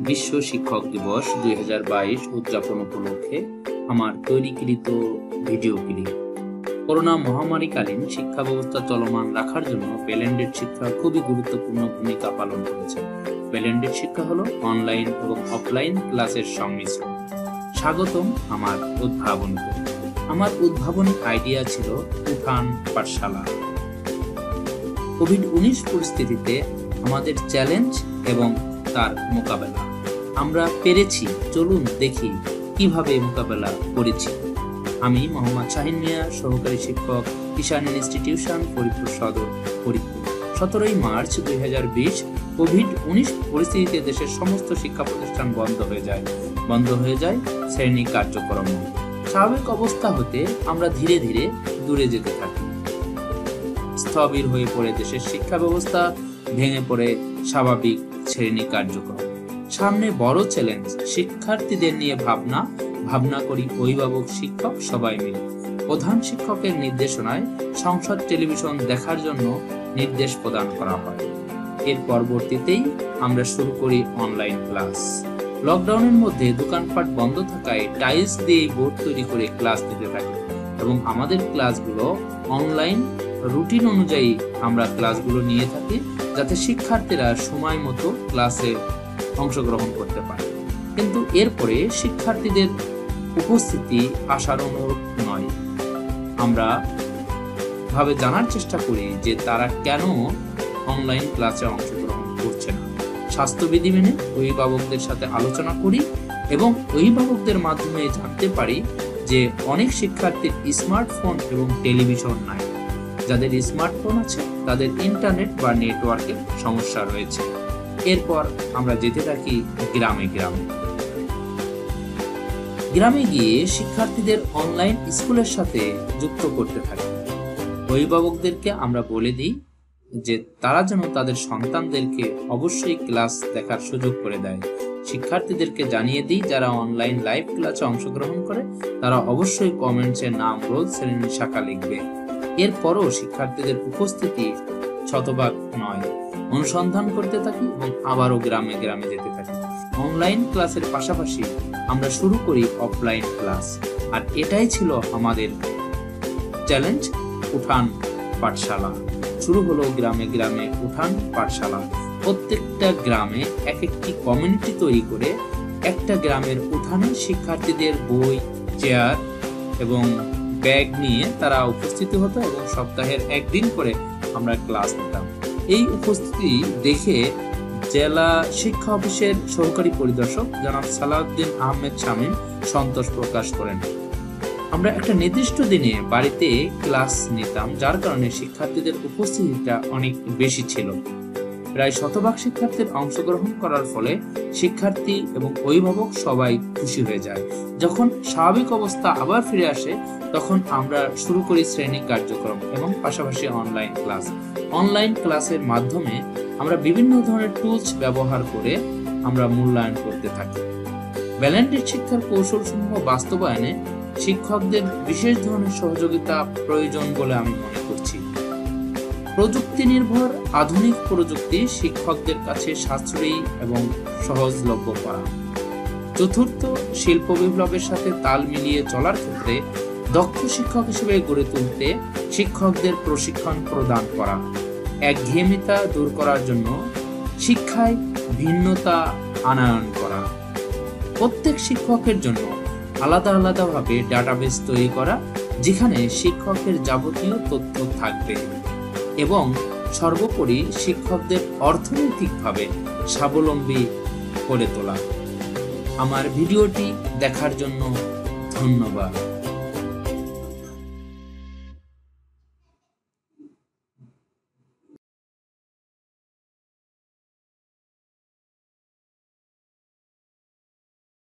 বিশ্ব শিক্ষক দিবস 2022 উদযাপন উপলক্ষে আমার তৈরিকৃত ভিডিও ক্লিপ। করোনা মহামারীকালীন শিক্ষা ব্যবস্থা চলমান রাখার জন্য বেলেন্ডেড শিক্ষা খুবই গুরুত্বপূর্ণ ভূমিকা পালন করেছে। বেলেন্ডেড শিক্ষা হলো অনলাইন এবং অফলাইন ক্লাসের সংমিশ্রণ। স্বাগতম আমার উদ্ভাবনীতে। আমার উদ্ভাবনী আইডিয়া ছিল উঠান পাঠশালা। কোভিড-19 পরিস্থিতিতে আমাদের চ্যালেঞ্জ এবং তার মোকাবেলা। আমরা পেরেছি, চলুন দেখি কিভাবে মোকাবেলা করেছি। আমি মোহাম্মদ শাহিন মিয়া, সহকারী শিক্ষক, কিষান ইনস্টিটিউশন, ফরিদপুর সদর, ফরিদপুর। 17 মার্চ 2020 কোভিড-19 পরিস্থিতিতে দেশের সমস্ত শিক্ষা প্রতিষ্ঠান বন্ধ হয়ে যায় শ্রেণী কার্যক্রম। স্বাভাবিক অবস্থা হতে আমরা ধীরে ধীরে দূরে যেতে থাকি। স্থবির হয়ে পড়ে দেশের শিক্ষা ব্যবস্থা, ভেঙে পড়ে স্বাভাবিক শ্রেণী কার্যক্রম। সামনে বড় চ্যালেঞ্জ, শিক্ষার্থীদের নিয়ে ভাবনা করি অভিভাবক, শিক্ষক সবাই মিলে। প্রধান শিক্ষকের নির্দেশনায় সংসদ টেলিভিশন দেখার জন্য নির্দেশ প্রদান করা হয়। এর পরবর্তীতেই আমরা শুরু করি অনলাইন ক্লাস। লকডাউনের মধ্যে দোকানপাট বন্ধ থাকায় টাইলস দিয়ে বোর্ড তৈরি করে ক্লাস দিতে থাকি এবং আমাদের ক্লাসগুলো অনলাইন রুটিন অনুযায়ী আমরা ক্লাসগুলো নিয়ে থাকি, যাতে শিক্ষার্থীরা সময় মতো ক্লাসে অংশগ্রহণ করতে পারে। কিন্তু এরপরে শিক্ষার্থীদের উপস্থিতি আশানুরূপ নয়। আমরা জানার চেষ্টা করি যে তারা কেন অনলাইন ক্লাসে অংশগ্রহণ করছে না। স্বাস্থ্যবিধি মেনে অভিভাবকদের সাথে আলোচনা করি এবং অভিভাবকদের মাধ্যমে জানতে পারি যে অনেক শিক্ষার্থীর স্মার্টফোন এবং টেলিভিশন নাই। যাদের স্মার্টফোন আছে তাদের ইন্টারনেট বা নেটওয়ার্কের সমস্যা রয়েছে। এরপর আমরা যেতে থাকি গ্রামে গিয়ে শিক্ষার্থীদের অনলাইন স্কুলের সাথে যুক্ত করতে থাকি। অভিভাবকদেরকে আমরা বলে দিই যে তারা যেন তাদের সন্তানদেরকে অবশ্যই ক্লাস দেখার সুযোগ করে দেয়। শিক্ষার্থীদেরকে জানিয়ে দিই যারা অনলাইন লাইভ ক্লাসে অংশগ্রহণ করে তারা অবশ্যই কমেন্টসে নাম, রোল, শ্রেণী, শাখা লিখবে। এরপরও শিক্ষার্থীদের উপস্থিতি শতভাগ নয়। অনুসন্ধান করতে থাকি এবং আবারও গ্রামে যেতে থাকি। অনলাইন ক্লাসের পাশাপাশি আমরা শুরু করি অফলাইন ক্লাস, আর এটাই ছিল আমাদের চ্যালেঞ্জ, উঠান পাঠশালা। শুরু হলো গ্রামে উঠান পাঠশালা। প্রত্যেকটা গ্রামে এক একটি কমিউনিটি তৈরি করে একটা গ্রামের উঠানে শিক্ষার্থীদের বই, চেয়ার এবং ব্যাগ নিয়ে তারা উপস্থিত হতো এবং সপ্তাহের একদিন করে আমরা ক্লাস নিতাম। এই উপস্থিতি দেখে জেলা শিক্ষা অফিসের সহকারী পরিদর্শক জনাব সালাউদ্দিন আহমেদ শামীম সন্তোষ প্রকাশ করেন। আমরা একটা নির্দিষ্ট দিনে বাড়িতে ক্লাস নিতাম, যার কারণে শিক্ষার্থীদের উপস্থিতিটা অনেক বেশি ছিল। প্রায় শতভাগ শিক্ষার্থীর অংশগ্রহণ করার ফলে শিক্ষার্থী এবং অভিভাবক সবাই খুশি হয়ে যায়। যখন স্বাভাবিক অবস্থা আবার ফিরে আসে তখন আমরা শুরু করি শ্রেণী কার্যক্রম এবং পাশাপাশি অনলাইন ক্লাস। অনলাইন ক্লাসের মাধ্যমে আমরা বিভিন্ন ধরনের টুলস ব্যবহার করে আমরা মূল্যায়ন করতে থাকি। বেলেন্ডেড শিক্ষার কৌশলসমূহ বাস্তবায়নে শিক্ষকদের বিশেষ ধরনের সহযোগিতা প্রয়োজন বলে আমি মনে করছি। প্রযুক্তি নির্ভর আধুনিক প্রযুক্তি শিক্ষকদের কাছে সাশ্রয়ী এবং সহজলভ্য করা। চতুর্থ, শিল্প বিপ্লবের সাথে তাল মিলিয়ে চলার ক্ষেত্রে দক্ষ শিক্ষক হিসেবে গড়ে তুলতে শিক্ষকদের প্রশিক্ষণ প্রদান করা। একঘেয়েমিতা দূর করার জন্য শিক্ষায় ভিন্নতা আনয়ন করা। প্রত্যেক শিক্ষকের জন্য আলাদাভাবে ডাটাবেস তৈরি করা, যেখানে শিক্ষকের যাবতীয় তথ্য থাকবে এবং সর্বোপরি শিক্ষকদের অর্থনৈতিকভাবে স্বাবলম্বী করে তোলা। আমার ভিডিওটি দেখার জন্য ধন্যবাদ।